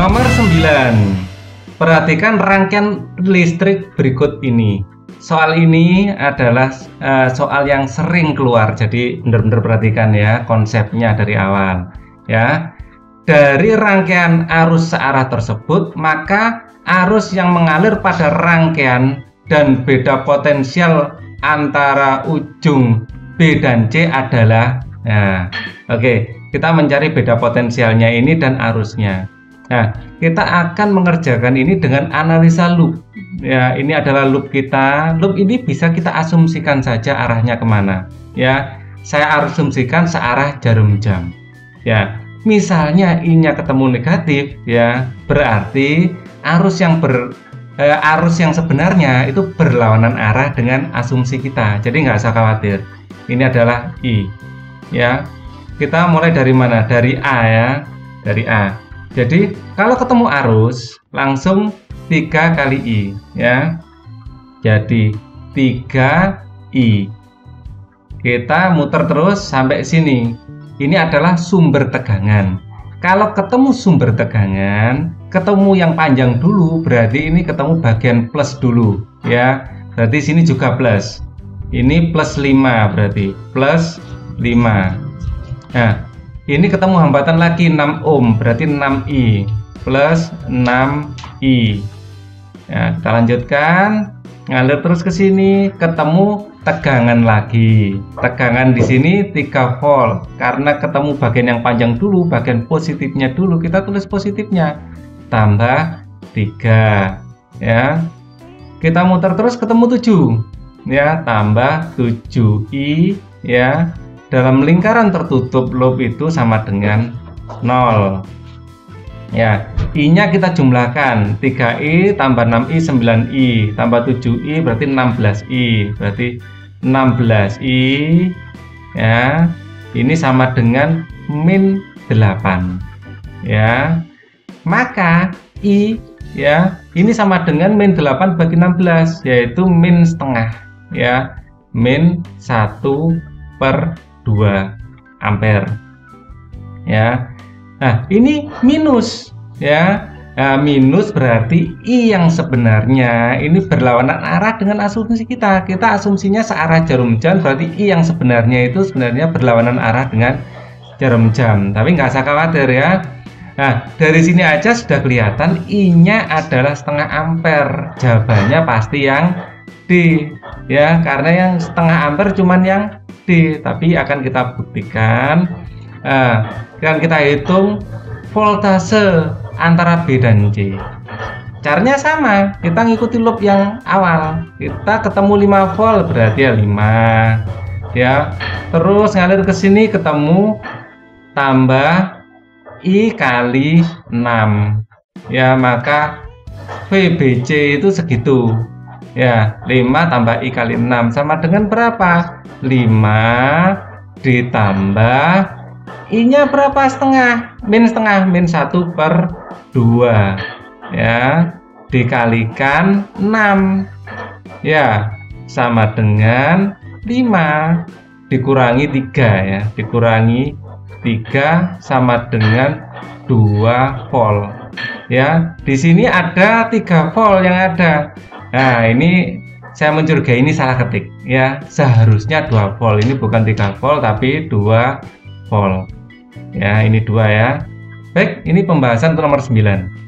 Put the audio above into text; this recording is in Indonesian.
Nomor 9. Perhatikan rangkaian listrik berikut ini. Soal ini adalah soal yang sering keluar, jadi benar-benar perhatikan ya konsepnya dari awal ya. Dari rangkaian arus searah tersebut, maka arus yang mengalir pada rangkaian dan beda potensial antara ujung B dan C adalah, nah, oke, kita mencari beda potensialnya ini dan arusnya. Nah, kita akan mengerjakan ini dengan analisa loop. Ya, ini adalah loop kita. Loop ini bisa kita asumsikan saja arahnya kemana. Ya, saya asumsikan searah jarum jam. Ya, misalnya I-nya ketemu negatif, ya, berarti arus yang sebenarnya itu berlawanan arah dengan asumsi kita. Jadi nggak usah khawatir. Ini adalah I. Ya, kita mulai dari mana? Dari A ya, dari A. Jadi kalau ketemu arus langsung 3 kali I ya. Jadi 3I. Kita muter terus sampai sini. Ini adalah sumber tegangan. Kalau ketemu sumber tegangan, ketemu yang panjang dulu, berarti ini ketemu bagian plus dulu ya. Berarti sini juga plus. Ini plus 5 berarti plus 5. Nah, ini ketemu hambatan lagi 6 ohm, berarti 6I plus 6I. Ya, kita lanjutkan, ngalir terus ke sini, ketemu tegangan lagi. Tegangan di sini 3 volt. Karena ketemu bagian yang panjang dulu, bagian positifnya dulu, kita tulis positifnya. Tambah 3. Ya. Kita muter terus ketemu 7. Ya, tambah 7I ya. Dalam lingkaran tertutup loop itu sama dengan 0. Ya, I-nya kita jumlahkan 3I tambah 6I 9I tambah 7I berarti 16I. Berarti 16I ya. Ini sama dengan min 8. Ya. Maka I ya, ini sama dengan min 8 bagi 16 yaitu min setengah ya. Min 1/2 ampere ya. Nah, ini minus ya. Nah, minus berarti I yang sebenarnya ini berlawanan arah dengan asumsi kita. Kita asumsinya searah jarum jam, berarti I yang sebenarnya itu sebenarnya berlawanan arah dengan jarum jam. Tapi nggak usah khawatir ya. Nah, dari sini aja sudah kelihatan I-nya adalah setengah ampere. Jawabannya pasti yang D ya, karena yang setengah ampere cuman yang D, tapi akan kita buktikan. Kan kita hitung voltase antara B dan C. Caranya sama, kita ngikuti loop yang awal. Kita ketemu 5 volt berarti ya 5. Ya. Terus ngalir ke sini ketemu tambah I kali 6. Ya, maka VBC itu segitu. Ya, 5 tambah I kali 6 sama dengan berapa? 5 ditambah I-nya berapa setengah? Min setengah, min 1/2 ya, dikalikan 6 ya, sama dengan 5 dikurangi 3 ya, dikurangi 3 sama dengan 2 volt ya. Di sini ada 3 volt yang ada. Nah, ini saya mencurigai ini salah ketik ya, seharusnya 2 volt, ini bukan 3 volt tapi 2 volt ya, ini 2 ya. Baik, ini pembahasan untuk nomor 9.